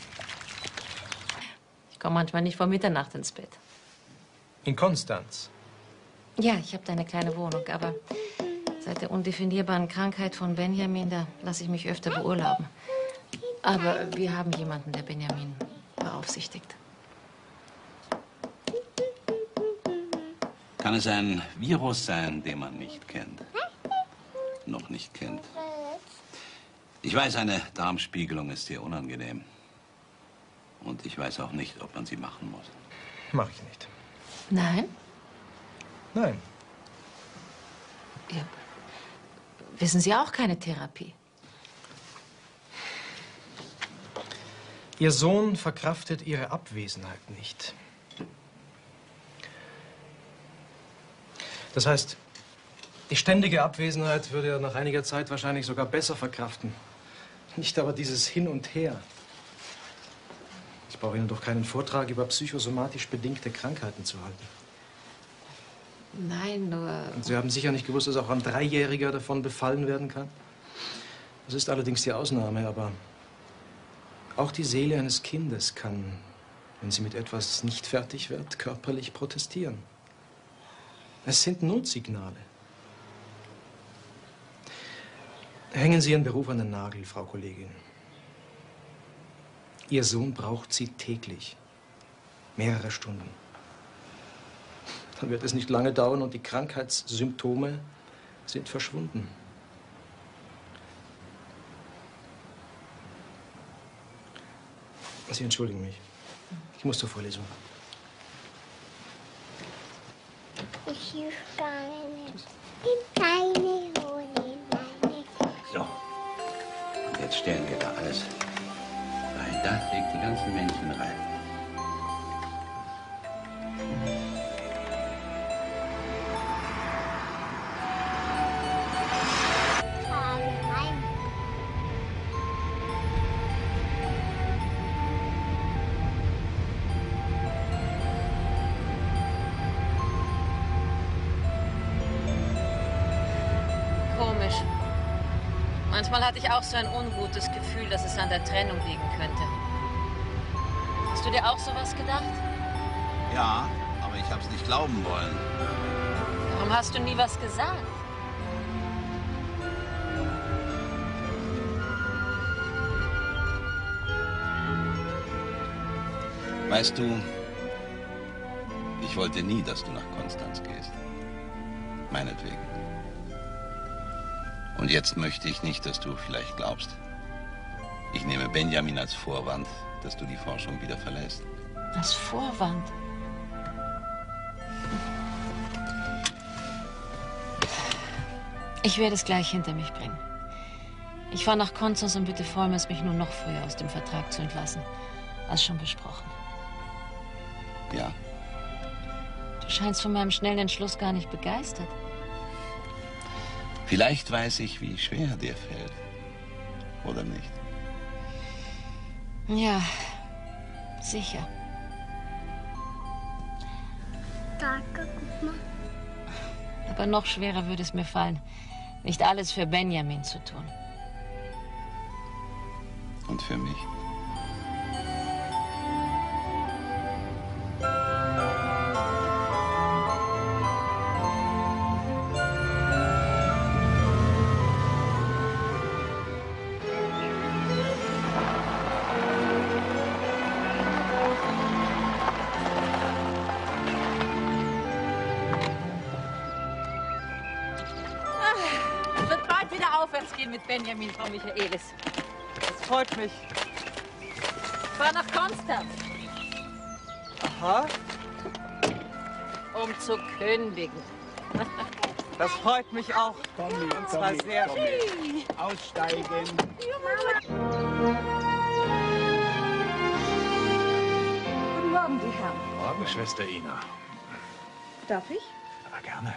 Ich komme manchmal nicht vor Mitternacht ins Bett. In Konstanz? Ja, ich habe da eine kleine Wohnung, aber seit der undefinierbaren Krankheit von Benjamin, da lasse ich mich öfter beurlauben. Aber wir haben jemanden, der Benjamin beaufsichtigt. Kann es ein Virus sein, den man nicht kennt? Noch nicht kennt. Ich weiß, eine Darmspiegelung ist sehr unangenehm. Und ich weiß auch nicht, ob man sie machen muss. Mach ich nicht. Nein? Nein. Ja. Wissen Sie auch keine Therapie? Ihr Sohn verkraftet Ihre Abwesenheit nicht. Das heißt, die ständige Abwesenheit würde er nach einiger Zeit wahrscheinlich sogar besser verkraften. Nicht aber dieses Hin und Her. Ich brauche Ihnen doch keinen Vortrag über psychosomatisch bedingte Krankheiten zu halten. Nein, nur... Und Sie haben sicher nicht gewusst, dass auch ein Dreijähriger davon befallen werden kann? Das ist allerdings die Ausnahme, aber auch die Seele eines Kindes kann, wenn sie mit etwas nicht fertig wird, körperlich protestieren. Es sind Notsignale. Hängen Sie Ihren Beruf an den Nagel, Frau Kollegin. Ihr Sohn braucht Sie täglich. Mehrere Stunden. Dann wird es nicht lange dauern und die Krankheitssymptome sind verschwunden. Sie entschuldigen mich. Ich muss zur Vorlesung. Ich will keine Honig. So. Und jetzt stellen wir da alles rein. Da legt die ganzen Männchen rein. Komisch. Manchmal hatte ich auch so ein ungutes Gefühl, dass es an der Trennung liegen könnte. Hast du dir auch sowas gedacht? Ja, aber ich hab's nicht glauben wollen. Warum hast du nie was gesagt? Weißt du, ich wollte nie, dass du nach Konstanz gehst. Meinetwegen. Und jetzt möchte ich nicht, dass du vielleicht glaubst. Ich nehme Benjamin als Vorwand, dass du die Forschung wieder verlässt. Als Vorwand? Ich werde es gleich hinter mich bringen. Ich fahre nach Konstanz und bitte Vollmers, mich nur noch früher aus dem Vertrag zu entlassen, als schon besprochen. Ja. Du Du scheinst von meinem schnellen Entschluss gar nicht begeistert. Vielleicht weiß ich, wie schwer dir fällt. Oder nicht? Ja, sicher. Danke, guck mal. Aber noch schwerer würde es mir fallen, nicht alles für Benjamin zu tun. Und für mich. Mit Benjamin, Frau Michaelis. Das freut mich. Ich fahr nach Konstanz. Aha. Um zu kündigen. Das freut mich auch. Tommy, Und zwar Tommy, sehr. Tommy. Aussteigen. Guten Morgen, die Herren. Morgen, Schwester Ina. Darf ich? Aber gerne.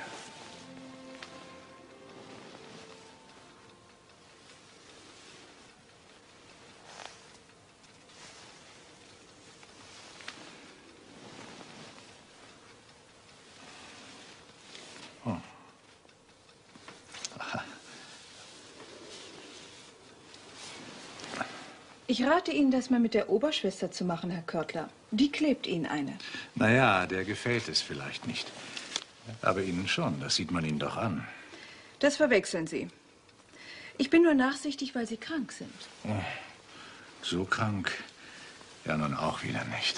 Ich rate Ihnen, das mal mit der Oberschwester zu machen, Herr Körtler. Die klebt Ihnen eine. Naja, der gefällt es vielleicht nicht. Aber Ihnen schon, das sieht man Ihnen doch an. Das verwechseln Sie. Ich bin nur nachsichtig, weil Sie krank sind. Oh, so krank? Ja, nun auch wieder nicht.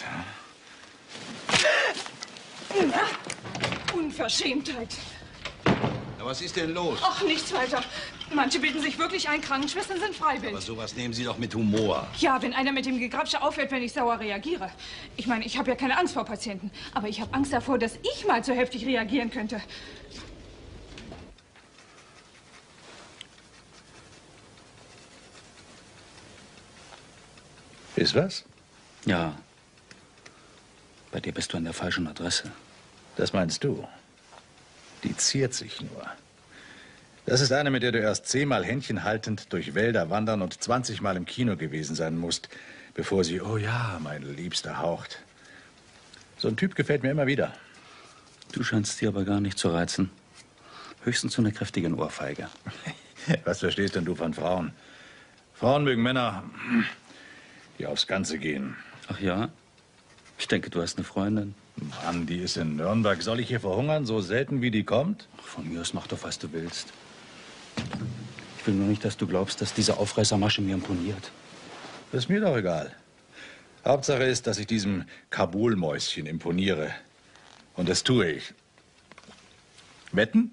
Hm? Na, Unverschämtheit. Na, was ist denn los? Ach, nichts weiter. Manche bilden sich wirklich ein, Krankenschwestern sind freiwillig. Aber sowas nehmen Sie doch mit Humor. Ja, wenn einer mit dem Gegrapsche aufhört, wenn ich sauer reagiere. Ich meine, ich habe ja keine Angst vor Patienten. Aber ich habe Angst davor, dass ich mal zu heftig reagieren könnte. Ist was? Ja. Bei dir bist du an der falschen Adresse. Das meinst du? Die ziert sich nur. Das ist eine, mit der du erst zehnmal Händchen haltend durch Wälder wandern und zwanzigmal im Kino gewesen sein musst, bevor sie, oh ja, meine Liebste, haucht. So ein Typ gefällt mir immer wieder. Du scheinst dir aber gar nicht zu reizen. Höchstens so eine kräftige Ohrfeige. Was verstehst denn du von Frauen? Frauen mögen Männer, die aufs Ganze gehen. Ach ja? Ich denke, du hast eine Freundin. Mann, die ist in Nürnberg. Soll ich hier verhungern, so selten wie die kommt? Ach, von mir aus mach doch, was du willst. Ich will nur nicht, dass du glaubst, dass diese Aufreißermasche mir imponiert. Das ist mir doch egal. Hauptsache ist, dass ich diesem Kabulmäuschen imponiere. Und das tue ich. Wetten?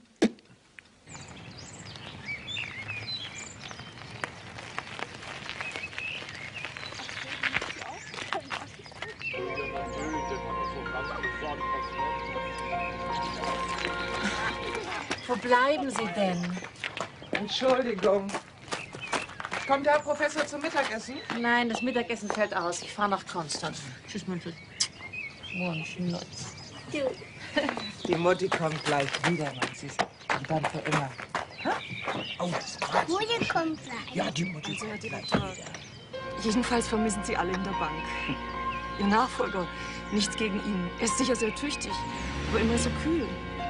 Wo bleiben Sie denn? Entschuldigung. Kommt der Herr Professor zum Mittagessen? Nein, das Mittagessen fällt aus. Ich fahre nach Konstanz. Tschüss, Münzel. Morgen, Schnutz. Die Mutti kommt gleich wieder, mein Süß. Und dann für immer. Ha? Oh, das ist Mutti kommt gleich. Ja, die Mutti kommt gleich wieder. Jedenfalls vermissen Sie alle in der Bank. Ihr Nachfolger, nichts gegen ihn. Er ist sicher sehr tüchtig, aber immer so kühl.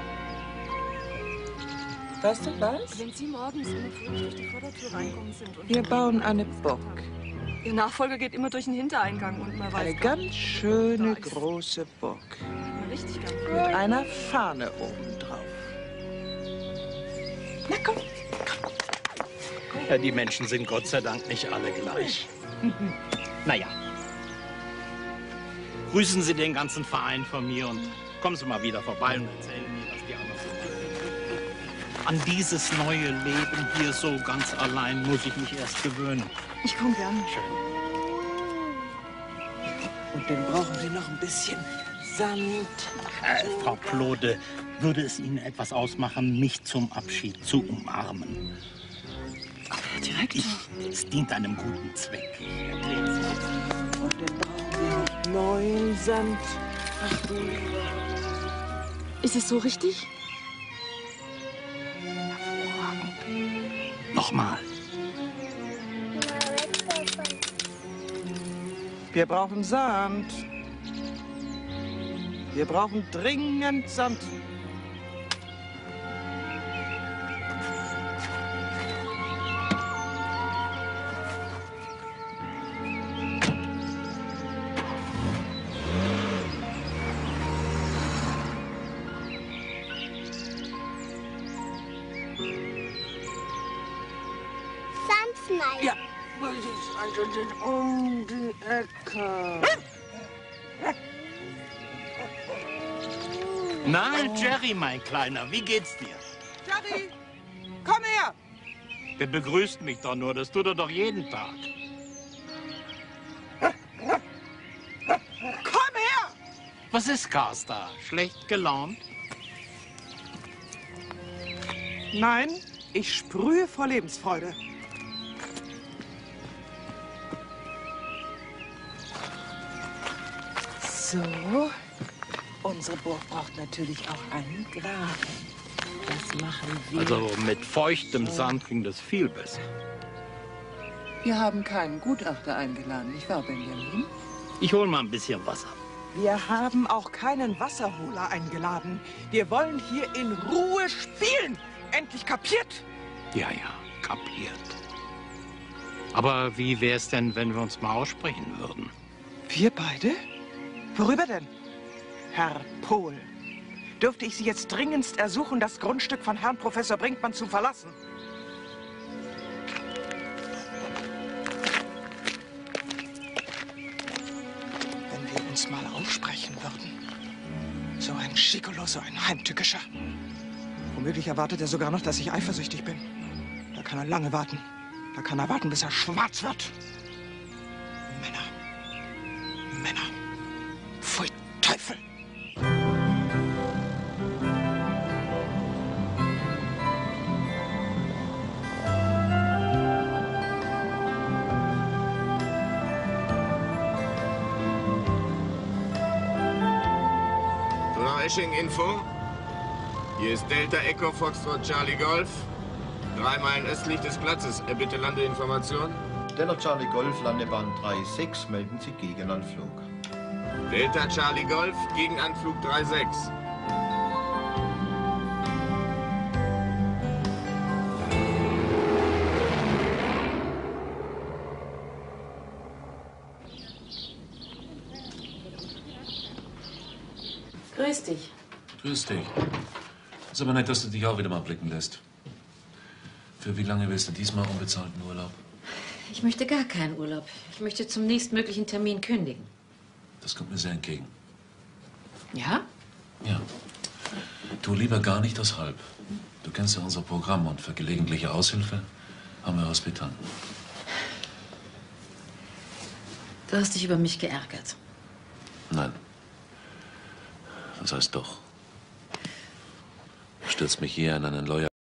Weißt du was? Wenn Sie morgens immer fröhlich durch die Vordertür reinkommen sind und... Wir bauen eine Burg. Ihr Nachfolger geht immer durch den Hintereingang und man weiß... Eine ganz schöne große Burg. Richtig ganz Mit einer Fahne oben drauf. Na komm, komm. Ja, die Menschen sind Gott sei Dank nicht alle gleich. Naja. Grüßen Sie den ganzen Verein von mir und kommen Sie mal wieder vorbei und erzählen mir, was die anderen so machen. An dieses neue Leben hier so ganz allein muss ich mich erst gewöhnen. Ich komme gern. Schön. Und dann brauchen wir noch ein bisschen Sand. Äh, Frau Claude, würde es Ihnen etwas ausmachen, mich zum Abschied zu umarmen? Direkt? Ich, es dient einem guten Zweck. Und dann brauchen wir noch neuen Sand. Ach du lieber. Ist es so richtig? Nochmal. Wir brauchen Sand. Wir brauchen dringend Sand. Sandschneider. Ja, das ist also um die Ecke. Na, Jerry, mein Kleiner, wie geht's dir? Jerry, komm her! Der begrüßt mich doch nur, das tut er doch jeden Tag. Komm her! Was ist Carsta? Schlecht gelaunt? Nein, ich sprühe vor Lebensfreude. So. Unsere Burg braucht natürlich auch einen Graben. Das machen wir. Also mit feuchtem Sand ging das viel besser. Wir haben keinen Gutachter eingeladen, nicht wahr, Benjamin? Ich hol mal ein bisschen Wasser. Wir haben auch keinen Wasserholer eingeladen. Wir wollen hier in Ruhe spielen. Endlich kapiert? Ja, ja, kapiert. Aber wie wär's denn, wenn wir uns mal aussprechen würden? Wir beide? Worüber denn? Herr Pohl, dürfte ich Sie jetzt dringendst ersuchen, das Grundstück von Herrn Professor Brinkmann zu verlassen? Wenn wir uns mal aussprechen würden. So ein Schicolo, so ein Heimtückischer. Womöglich erwartet er sogar noch, dass ich eifersüchtig bin. Da kann er lange warten. Da kann er warten, bis er schwarz wird. Männer. Männer. Pfui, Teufel. Esching-Info. Hier ist Delta Echo Foxtrot Charlie Golf. Drei Meilen östlich des Platzes. Erbitte Landeinformation. Delta Charlie Golf, Landebahn drei sechs, melden Sie Gegenanflug. Delta Charlie Golf, Gegenanflug drei sechs. Grüß dich. Grüß dich. Ist aber nett, dass du dich auch wieder mal blicken lässt. Für wie lange willst du diesmal unbezahlten Urlaub? Ich möchte gar keinen Urlaub. Ich möchte zum nächstmöglichen Termin kündigen. Das kommt mir sehr entgegen. Ja? Ja. Tu lieber gar nicht das Halb. Du kennst ja unser Programm und für gelegentliche Aushilfe haben wir Hospitanten. Du hast dich über mich geärgert. Nein. Das heißt doch. Du stürzt mich hier in einen Lawyer.